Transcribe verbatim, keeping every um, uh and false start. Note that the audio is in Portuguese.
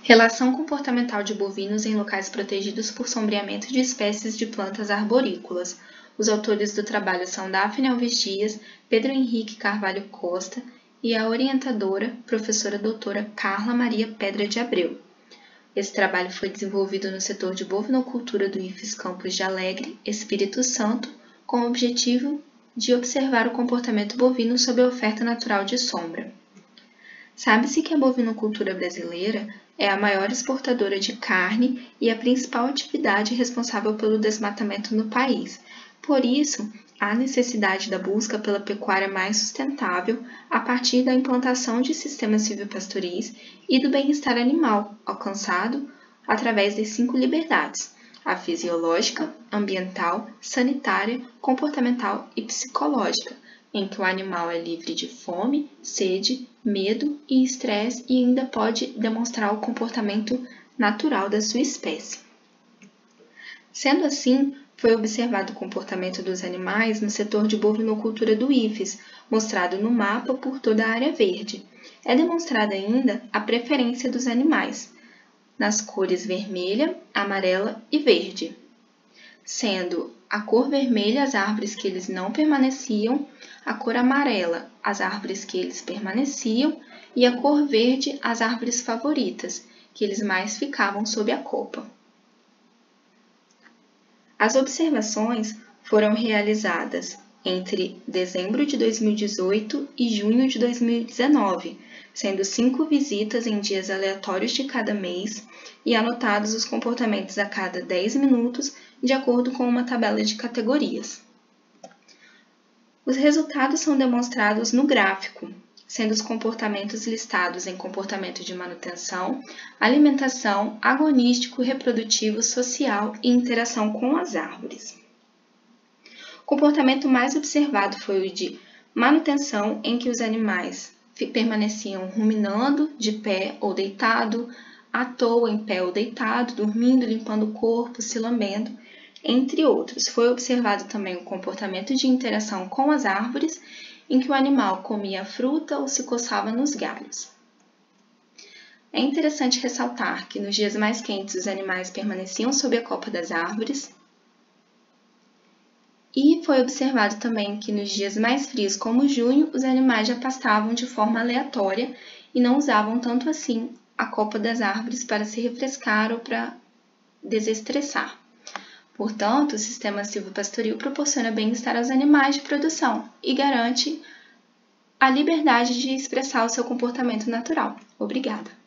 Relação comportamental de bovinos em locais protegidos por sombreamento de espécies de plantas arborícolas. Os autores do trabalho são Daphne Alves Dias, Pedro Henrique Carvalho Costa e a orientadora, professora doutora Carla Maria Pedra de Abreu. Esse trabalho foi desenvolvido no setor de bovinocultura do I F E S Campos de Alegre, Espírito Santo, com o objetivo de observar o comportamento bovino sob a oferta natural de sombra. Sabe-se que a bovinocultura brasileira é a maior exportadora de carne e a principal atividade responsável pelo desmatamento no país. Por isso, há necessidade da busca pela pecuária mais sustentável a partir da implantação de sistemas silvopastoris e do bem-estar animal, alcançado através das cinco liberdades: a fisiológica, ambiental, sanitária, comportamental e psicológica, em que o animal é livre de fome, sede, medo e estresse e ainda pode demonstrar o comportamento natural da sua espécie. Sendo assim, foi observado o comportamento dos animais no setor de bovinocultura do I F E S, mostrado no mapa por toda a área verde. É demonstrada ainda a preferência dos animais, nas cores vermelha, amarela e verde, sendo a cor vermelha as árvores que eles não permaneciam, a cor amarela as árvores que eles permaneciam e a cor verde as árvores favoritas, que eles mais ficavam sob a copa. As observações foram realizadas entre dezembro de dois mil e dezoito e junho de dois mil e dezenove, sendo cinco visitas em dias aleatórios de cada mês e anotados os comportamentos a cada dez minutos, de acordo com uma tabela de categorias. Os resultados são demonstrados no gráfico, sendo os comportamentos listados em comportamento de manutenção, alimentação, agonístico, reprodutivo, social e interação com as árvores. O comportamento mais observado foi o de manutenção, em que os animais permaneciam ruminando, de pé ou deitado, à toa, em pé ou deitado, dormindo, limpando o corpo, se lambendo, entre outros. Foi observado também o comportamento de interação com as árvores, em que o animal comia fruta ou se coçava nos galhos. É interessante ressaltar que nos dias mais quentes os animais permaneciam sob a copa das árvores, e foi observado também que nos dias mais frios, como junho, os animais já pastavam de forma aleatória e não usavam tanto assim a copa das árvores para se refrescar ou para desestressar. Portanto, o sistema silvopastoril proporciona bem-estar aos animais de produção e garante a liberdade de expressar o seu comportamento natural. Obrigada!